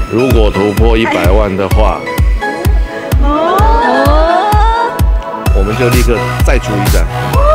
如果突破100万的话，我们就立刻再出一张。